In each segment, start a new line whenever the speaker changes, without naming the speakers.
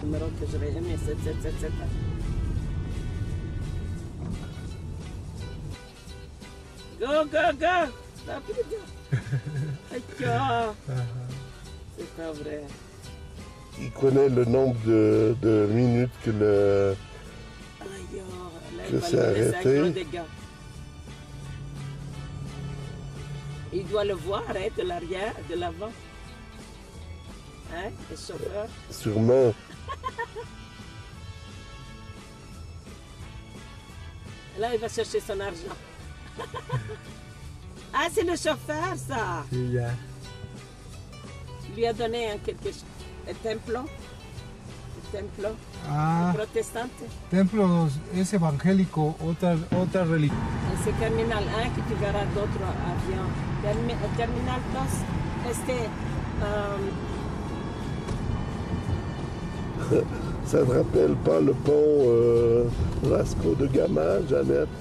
numéro que j'aurais aimé, 7777. Go, go, go! Stop it, c'est pas vrai.
Il connaît le nombre de minutes que le...
Aïe, là,
Que
il va
c'est
le laisser
arrêté.
un gros dégât. Il doit le voir, hein, de l'arrière, de l'avant. Hein, le chauffeur.
Sûrement.
Là, il va chercher son argent. Ah, c'est le chauffeur, ça.
Sí, ya.
Il lui a donné quelque chose. El templo. El templo.
Ah,
Protestante.
templo es evangélico, otra religión.
Et c'est Terminal 1 que tu verras d'autres avions. Terminal 2,
Ça ne rappelle pas le pont Vasco de Gama, Jeannette?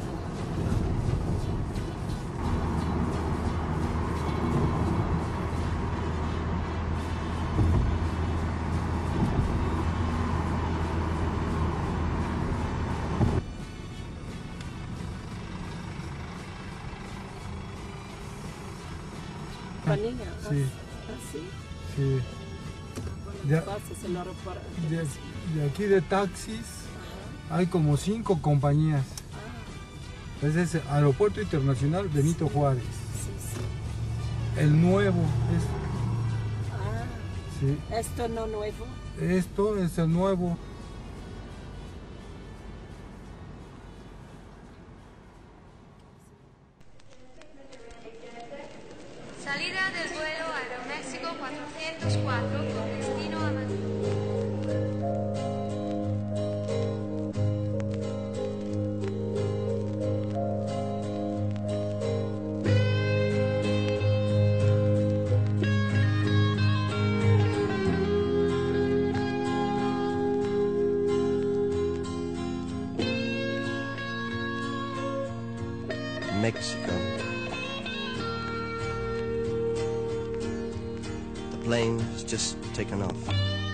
compagnie.
Sí.
Ah, sí.
Sí.
Voilà,
Ya.
ça, c'est l'aéroport.
De aquí de taxis hay como 5 compañías. Ese es el Aeropuerto Internacional Benito Juárez.
Sí, sí.
El nuevo es,
Ah,
sí,
esto no nuevo.
esto es el nuevo.
Salida del vuelo Aeroméxico 404 con destino a Madrid.
Mexico. The plane has just taken off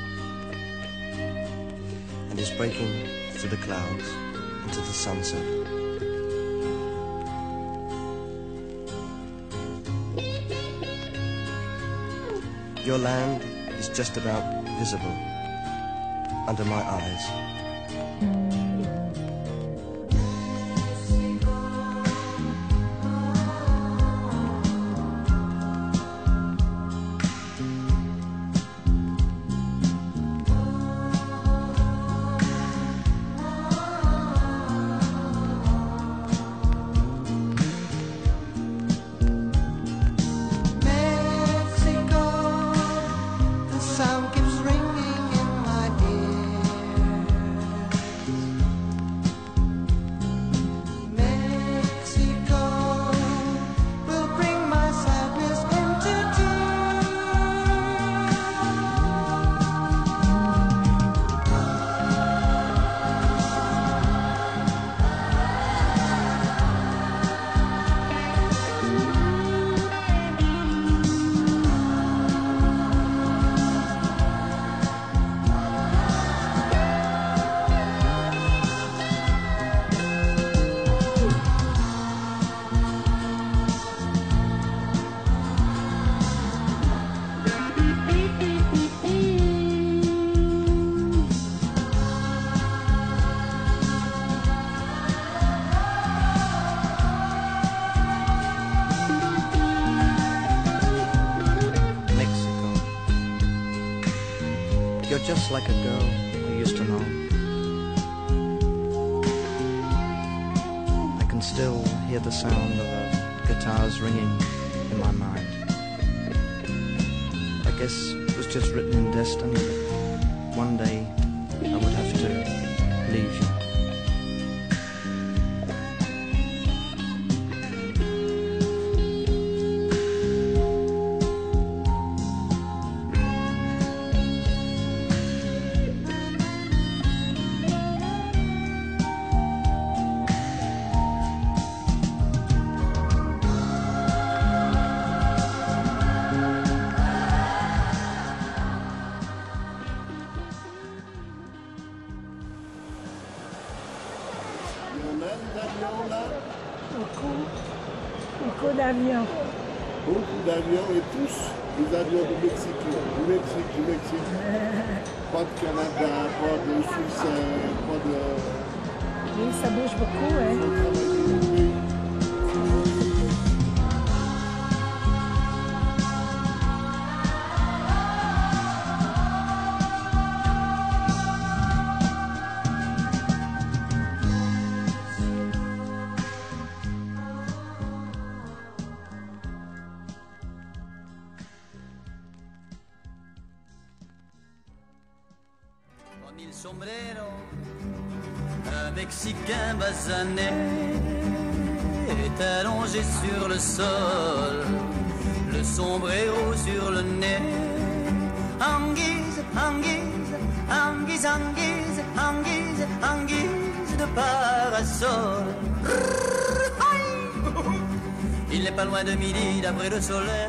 and is breaking through the clouds into the sunset. Your land is just about visible under my eyes.
Mexico, the sound keeps ringing in my ears. Mexico will bring my sadness into
Mexico. You're just like a girl I used to know. I can still hear the sound of guitars ringing in my mind. I guess it was just written in destiny that one day I would have to leave you.
Beaucoup d'avions.
Beaucoup d'avions et tous des avions du Mexique. Du Mexique. Pas de Canada, pas de Suisse, pas de...
Oui, ça bouge beaucoup, hein.
Mille sombreros, un Mexicain basané est allongé sur le sol, le sombrero sur le nez. Anguise, anguise, anguise, anguise, anguise, anguise de parasol. Il n'est pas loin de midi d'après le soleil.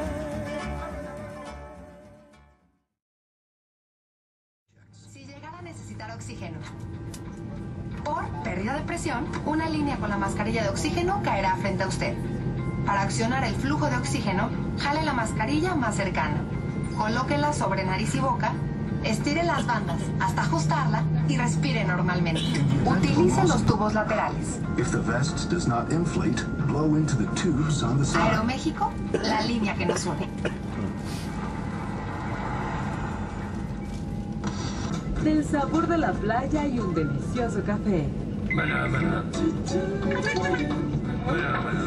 Oxígeno. Por pérdida de presión, una línea con la mascarilla de oxígeno caerá frente a usted. Para accionar el flujo de oxígeno, jale la mascarilla más cercana. Colóquela sobre nariz y boca, estire las bandas hasta ajustarla y respire normalmente. Utilice los tubos laterales. Aeroméxico, la línea que nos une.
Del sabor de la playa y un delicioso café.